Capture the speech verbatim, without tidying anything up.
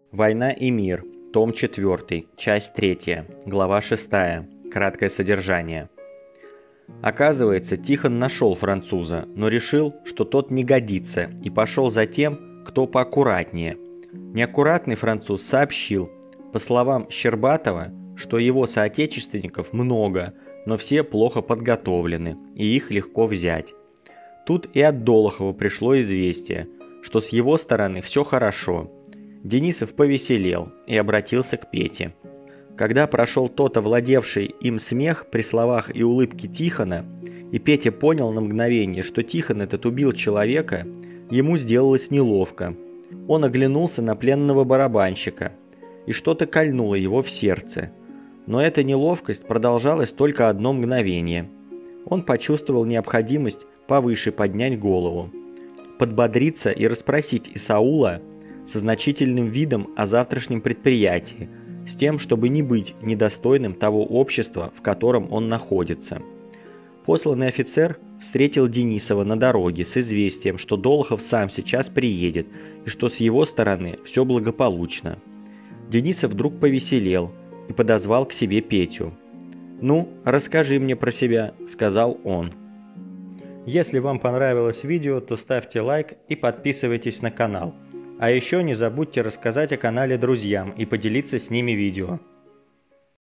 Война и мир. Том четвёртый. Часть третья. Глава шестая. Краткое содержание. Оказывается, Тихон нашел француза, но решил, что тот не годится, и пошел за тем, кто поаккуратнее. Неаккуратный француз сообщил, по словам Щербатова, что его соотечественников много, но все плохо подготовлены, и их легко взять. Тут и от Долохова пришло известие, что с его стороны все хорошо. Денисов повеселел и обратился к Пете. Когда прошел тот овладевший им смех при словах и улыбке Тихона, и Петя понял на мгновение, что Тихон этот убил человека, ему сделалось неловко. Он оглянулся на пленного барабанщика, и что-то кольнуло его в сердце. Но эта неловкость продолжалась только одно мгновение. Он почувствовал необходимость повыше поднять голову, подбодриться и расспросить Исаула со значительным видом о завтрашнем предприятии, с тем, чтобы не быть недостойным того общества, в котором он находится. Посланный офицер встретил Денисова на дороге с известием, что Долохов сам сейчас приедет и что с его стороны все благополучно. Денисов вдруг повеселел и подозвал к себе Петю. «Ну, расскажи мне про себя», — сказал он. Если вам понравилось видео, то ставьте лайк и подписывайтесь на канал. А еще не забудьте рассказать о канале друзьям и поделиться с ними видео.